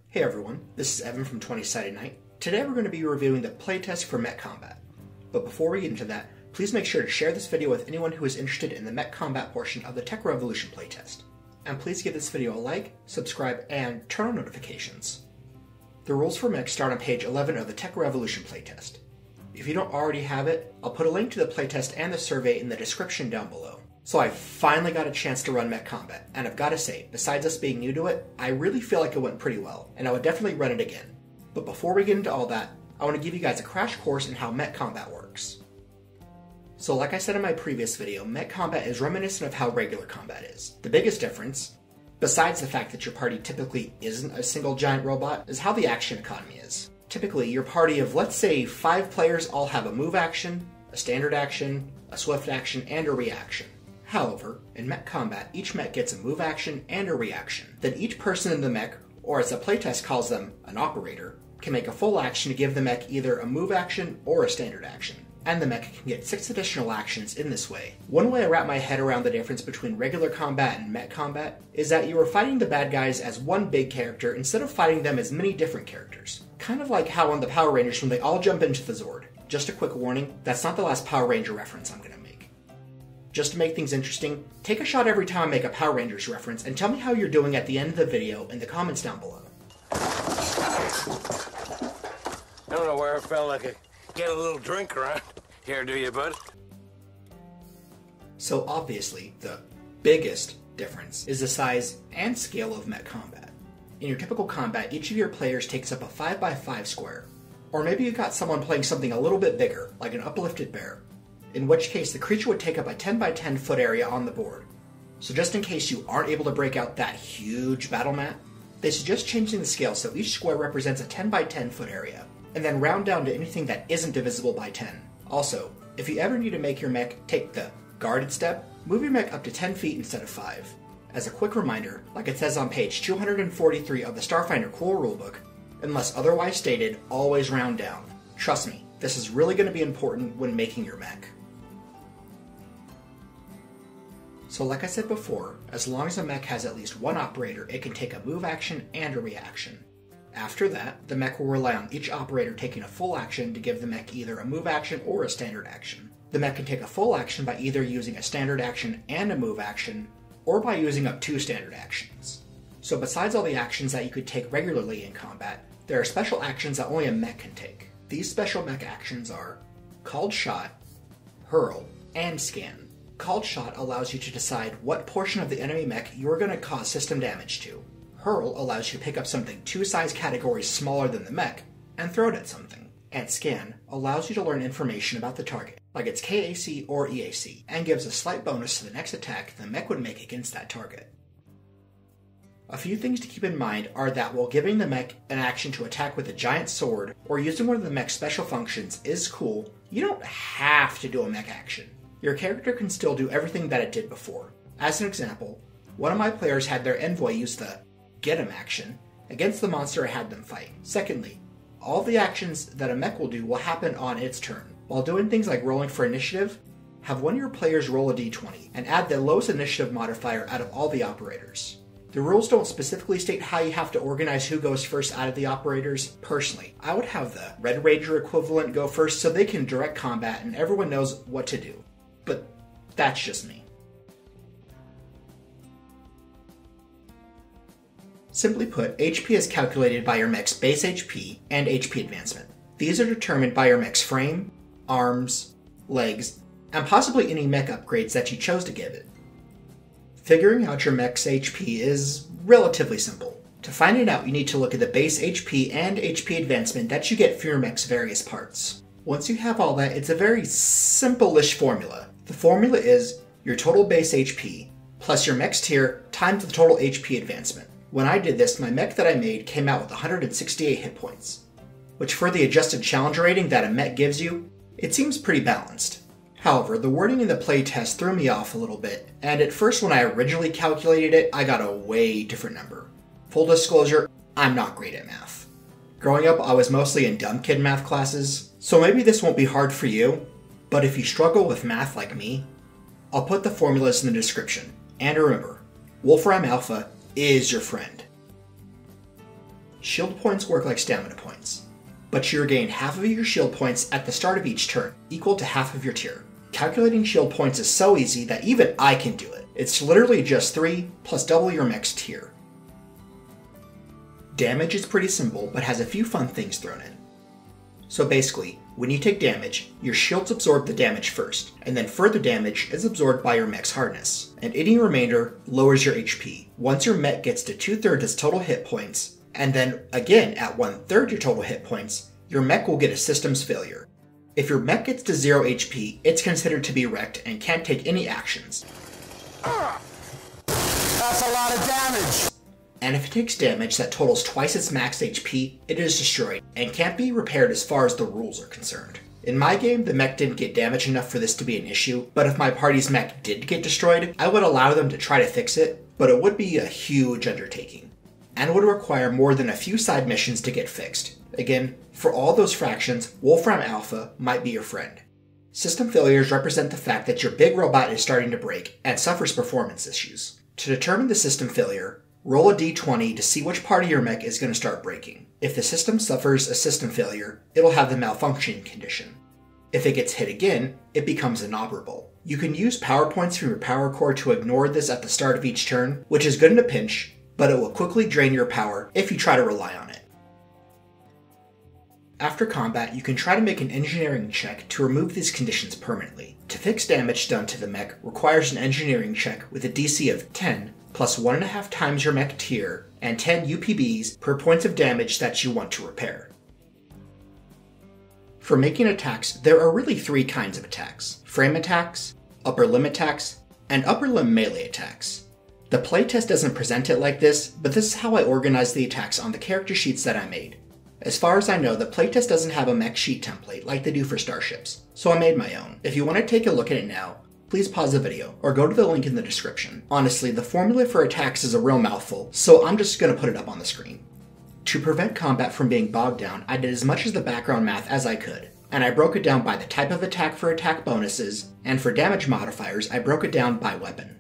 Hey everyone, this is Evan from 20 Sided Knight. Today we're going to be reviewing the playtest for Mech Combat. But before we get into that, please make sure to share this video with anyone who is interested in the Mech Combat portion of the Tech Revolution playtest. And please give this video a like, subscribe, and turn on notifications. The rules for Mech start on page 11 of the Tech Revolution playtest. If you don't already have it, I'll put a link to the playtest and the survey in the description down below. So I finally got a chance to run Mech Combat, and I've got to say, besides us being new to it, I really feel like it went pretty well, and I would definitely run it again. But before we get into all that, I want to give you guys a crash course in how Mech Combat works. So like I said in my previous video, Mech Combat is reminiscent of how regular combat is. The biggest difference, besides the fact that your party typically isn't a single giant robot, is how the action economy is. Typically, your party of, let's say, 5 players all have a move action, a standard action, a swift action, and a reaction. However, in Mech Combat, each mech gets a move action and a reaction. Then each person in the mech, or as the playtest calls them, an operator, can make a full action to give the mech either a move action or a standard action. And the mech can get 6 additional actions in this way. One way I wrap my head around the difference between regular combat and Mech Combat is that you are fighting the bad guys as one big character instead of fighting them as many different characters. Kind of like how on the Power Rangers when they all jump into the Zord. Just a quick warning, that's not the last Power Ranger reference I'm going to make. Just to make things interesting, take a shot every time I make a Power Rangers reference and tell me how you're doing at the end of the video in the comments down below. I don't know where I felt like I get a little drink around here, do you, bud? So obviously, the biggest difference is the size and scale of Mech Combat. In your typical combat, each of your players takes up a 5x5 square. Or maybe you've got someone playing something a little bit bigger, like an uplifted bear. In which case, the creature would take up a 10x10 foot area on the board. So just in case you aren't able to break out that huge battle mat, they suggest changing the scale so each square represents a 10x10 foot area, and then round down to anything that isn't divisible by 10. Also, if you ever need to make your mech take the guarded step, move your mech up to 10 feet instead of 5. As a quick reminder, like it says on page 243 of the Starfinder core rulebook, unless otherwise stated, always round down. Trust me, this is really going to be important when making your mech. So like I said before, as long as a mech has at least one operator, it can take a move action and a reaction. After that, the mech will rely on each operator taking a full action to give the mech either a move action or a standard action. The mech can take a full action by either using a standard action and a move action, or by using up 2 standard actions. So besides all the actions that you could take regularly in combat, there are special actions that only a mech can take. These special mech actions are Called Shot, Hurl, and Scan. Called Shot allows you to decide what portion of the enemy mech you are going to cause system damage to. Hurl allows you to pick up something 2 size categories smaller than the mech and throw it at something. And Scan allows you to learn information about the target, like its KAC or EAC, and gives a slight bonus to the next attack the mech would make against that target. A few things to keep in mind are that while giving the mech an action to attack with a giant sword or using one of the mech's special functions is cool, you don't have to do a mech action. Your character can still do everything that it did before. As an example, one of my players had their envoy use the Get 'em action against the monster I had them fight. Secondly, all the actions that a mech will do will happen on its turn. While doing things like rolling for initiative, have one of your players roll a d20 and add the lowest initiative modifier out of all the operators. The rules don't specifically state how you have to organize who goes first out of the operators. Personally, I would have the Red Ranger equivalent go first so they can direct combat and everyone knows what to do. But that's just me. Simply put, HP is calculated by your mech's base HP and HP advancement. These are determined by your mech's frame, arms, legs, and possibly any mech upgrades that you chose to give it. Figuring out your mech's HP is relatively simple. To find it out, you need to look at the base HP and HP advancement that you get for your mech's various parts. Once you have all that, it's a very simple-ish formula. The formula is your total base HP plus your mech's tier times the total HP advancement. When I did this, my mech that I made came out with 168 hit points, which for the adjusted challenger rating that a mech gives you, it seems pretty balanced. However, the wording in the playtest threw me off a little bit, and at first when I originally calculated it, I got a way different number. Full disclosure, I'm not great at math. Growing up, I was mostly in dumb kid math classes, so maybe this won't be hard for you, but if you struggle with math like me, I'll put the formulas in the description. And remember, Wolfram Alpha is your friend. Shield points work like stamina points, but you regain half of your shield points at the start of each turn, equal to half of your tier. Calculating shield points is so easy that even I can do it. It's literally just 3 plus double your mech's tier. Damage is pretty simple, but has a few fun things thrown in. So basically, when you take damage, your shields absorb the damage first, and then further damage is absorbed by your mech's hardness, and any remainder lowers your HP. Once your mech gets to 2/3 its total hit points, and then again at 1/3 your total hit points, your mech will get a systems failure. If your mech gets to 0 HP, it's considered to be wrecked and can't take any actions. That's a lot of damage! And if it takes damage that totals twice its max HP, it is destroyed and can't be repaired as far as the rules are concerned. In my game, the mech didn't get damaged enough for this to be an issue, but if my party's mech did get destroyed, I would allow them to try to fix it, but it would be a huge undertaking, and would require more than a few side missions to get fixed. Again, for all those fractions, Wolfram Alpha might be your friend. System failures represent the fact that your big robot is starting to break and suffers performance issues. To determine the system failure, roll a d20 to see which part of your mech is going to start breaking. If the system suffers a system failure, it'll have the malfunctioning condition. If it gets hit again, it becomes inoperable. You can use power points from your power core to ignore this at the start of each turn, which is good in a pinch, but it will quickly drain your power if you try to rely on it. After combat, you can try to make an engineering check to remove these conditions permanently. To fix damage done to the mech requires an engineering check with a DC of 10 plus 1.5 times your mech tier and 10 UPBs per points of damage that you want to repair. For making attacks, there are really 3 kinds of attacks: frame attacks, upper limb attacks, and upper limb melee attacks. The playtest doesn't present it like this, but this is how I organized the attacks on the character sheets that I made. As far as I know, the playtest doesn't have a mech sheet template like they do for starships, so I made my own. If you want to take a look at it now, please pause the video or go to the link in the description. Honestly, the formula for attacks is a real mouthful, so I'm just going to put it up on the screen. To prevent combat from being bogged down, I did as much of the background math as I could, and I broke it down by the type of attack for attack bonuses, and for damage modifiers, I broke it down by weapon.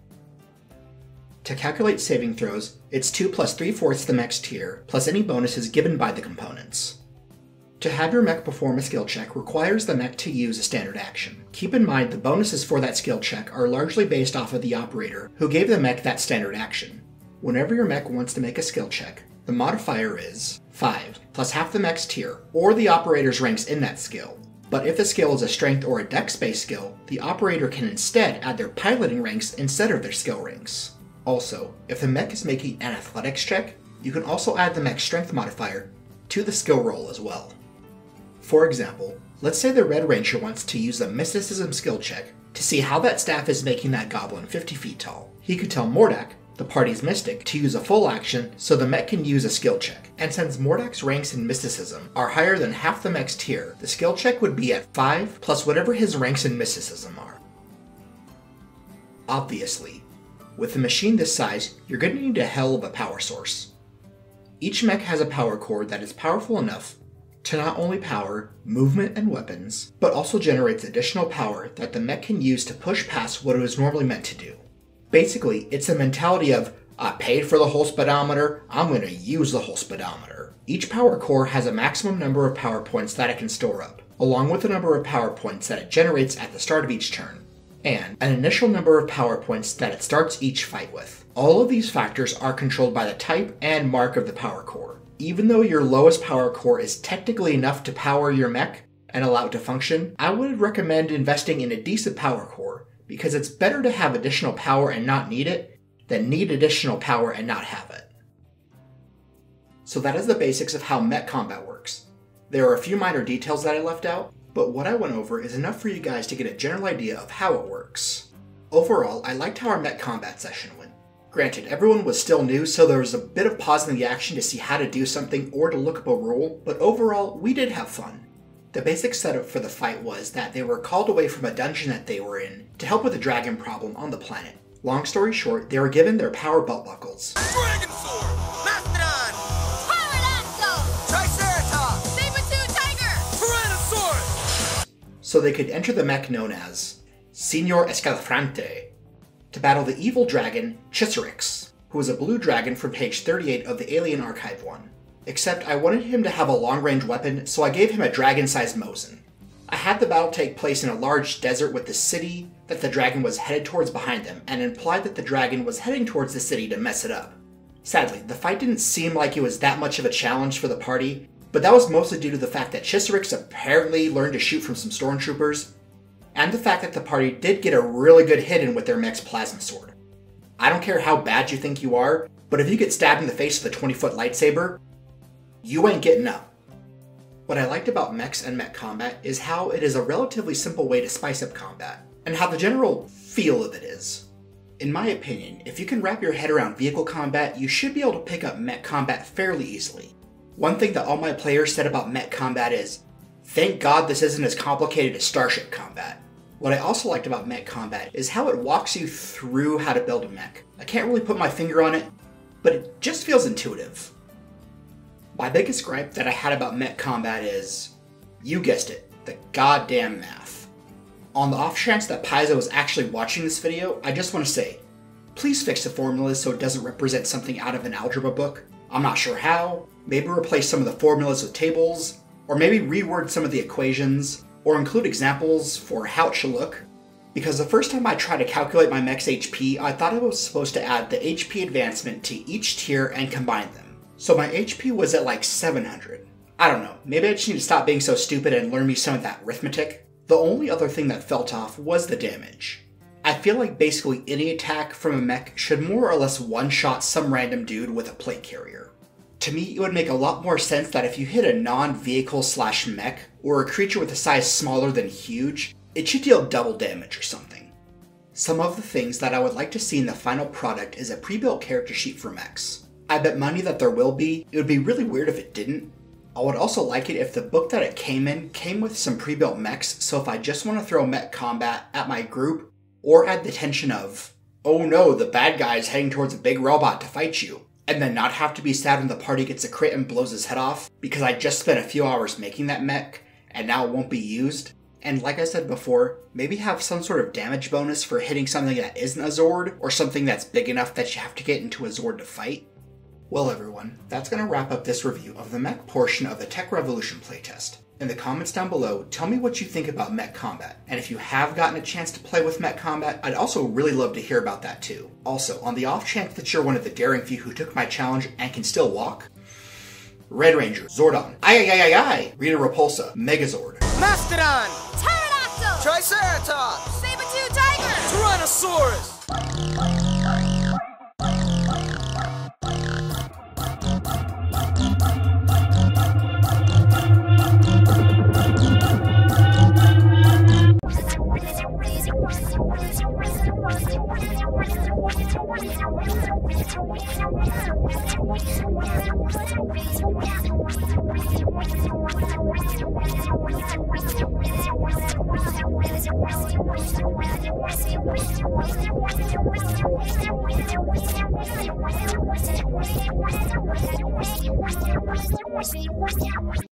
To calculate saving throws, it's 2 plus 3/4 the mech's tier, plus any bonuses given by the components. To have your mech perform a skill check requires the mech to use a standard action. Keep in mind the bonuses for that skill check are largely based off of the operator who gave the mech that standard action. Whenever your mech wants to make a skill check, the modifier is 5 plus half the mech's tier, or the operator's ranks in that skill. But if the skill is a strength or a dex-based skill, the operator can instead add their piloting ranks instead of their skill ranks. Also, if the mech is making an athletics check, you can also add the mech's strength modifier to the skill roll as well. For example, let's say the Red Ranger wants to use a mysticism skill check to see how that staff is making that goblin 50 feet tall. He could tell Mordak, the party's mystic, to use a full action so the mech can use a skill check. And since Mordak's ranks in mysticism are higher than half the mech's tier, the skill check would be at 5 plus whatever his ranks in mysticism are. Obviously, with a machine this size, you're going to need a hell of a power source. Each mech has a power core that is powerful enough to not only power movement and weapons, but also generates additional power that the mech can use to push past what it was normally meant to do. Basically, it's a mentality of, I paid for the whole speedometer, I'm going to use the whole speedometer. Each power core has a maximum number of power points that it can store up, along with the number of power points that it generates at the start of each turn, and an initial number of power points that it starts each fight with. All of these factors are controlled by the type and mark of the power core. Even though your lowest power core is technically enough to power your mech and allow it to function, I would recommend investing in a decent power core, because it's better to have additional power and not need it than need additional power and not have it. So that is the basics of how mech combat works. There are a few minor details that I left out, but what I went over is enough for you guys to get a general idea of how it works. Overall, I liked how our mech combat session went. Granted, everyone was still new, so there was a bit of pausing the action to see how to do something or to look up a rule, but overall, we did have fun. The basic setup for the fight was that they were called away from a dungeon that they were in to help with a dragon problem on the planet. Long story short, they were given their power belt buckles. Dragon Sword! Mastodon! Pterodactyl! Triceratops! Saber-tooth tiger! Tyrannosaurus! So they could enter the mech known as Señor Escalafrante to battle the evil dragon Chisorix, who was a blue dragon from page 38 of the Alien Archive 1. except I wanted him to have a long-range weapon, so I gave him a dragon-sized Mosin. I had the battle take place in a large desert with the city that the dragon was headed towards behind them, and implied that the dragon was heading towards the city to mess it up. Sadly, the fight didn't seem like it was that much of a challenge for the party, but that was mostly due to the fact that Chisorix apparently learned to shoot from some stormtroopers, and the fact that the party did get a really good hit in with their mech's plasma sword. I don't care how bad you think you are, but if you get stabbed in the face with a 20-foot lightsaber, you ain't getting up. What I liked about mechs and mech combat is how it is a relatively simple way to spice up combat, and how the general feel of it is. In my opinion, if you can wrap your head around vehicle combat, you should be able to pick up mech combat fairly easily. One thing that all my players said about mech combat is, thank God this isn't as complicated as starship combat. What I also liked about mech combat is how it walks you through how to build a mech. I can't really put my finger on it, but it just feels intuitive. My biggest gripe that I had about mech combat is, you guessed it, the goddamn math. On the off chance that Piazo is actually watching this video, I just want to say, please fix the formulas so it doesn't represent something out of an algebra book. I'm not sure how. Maybe replace some of the formulas with tables, or maybe reword some of the equations, or include examples for how it should look. Because the first time I tried to calculate my mech's HP, I thought I was supposed to add the HP advancement to each tier and combine them. So my HP was at like 700. I don't know, maybe I just need to stop being so stupid and learn me some of that arithmetic. The only other thing that felt off was the damage. I feel like basically any attack from a mech should more or less one-shot some random dude with a plate carrier. To me, it would make a lot more sense that if you hit a non-vehicle / mech, or a creature with a size smaller than huge, it should deal double damage or something. Some of the things that I would like to see in the final product is a pre-built character sheet for mechs. I bet money that there will be. It would be really weird if it didn't. I would also like it if the book that it came in came with some pre-built mechs, so if I just want to throw mech combat at my group, or add the tension of, oh no, the bad guy is heading towards a big robot to fight you, and then not have to be sad when the party gets a crit and blows his head off, because I just spent a few hours making that mech, and now it won't be used. And like I said before, maybe have some sort of damage bonus for hitting something that isn't a Zord, or something that's big enough that you have to get into a Zord to fight. Well everyone, that's going to wrap up this review of the mech portion of the Tech Revolution playtest. In the comments down below, tell me what you think about mech combat, and if you have gotten a chance to play with mech combat, I'd also really love to hear about that too. Also, on the off chance that you're one of the daring few who took my challenge and can still walk, Red Ranger, Zordon, Ai, Rita Repulsa, Megazord, Mastodon! Pterodactyl! Triceratops! Saber-tooth tiger! Tyrannosaurus!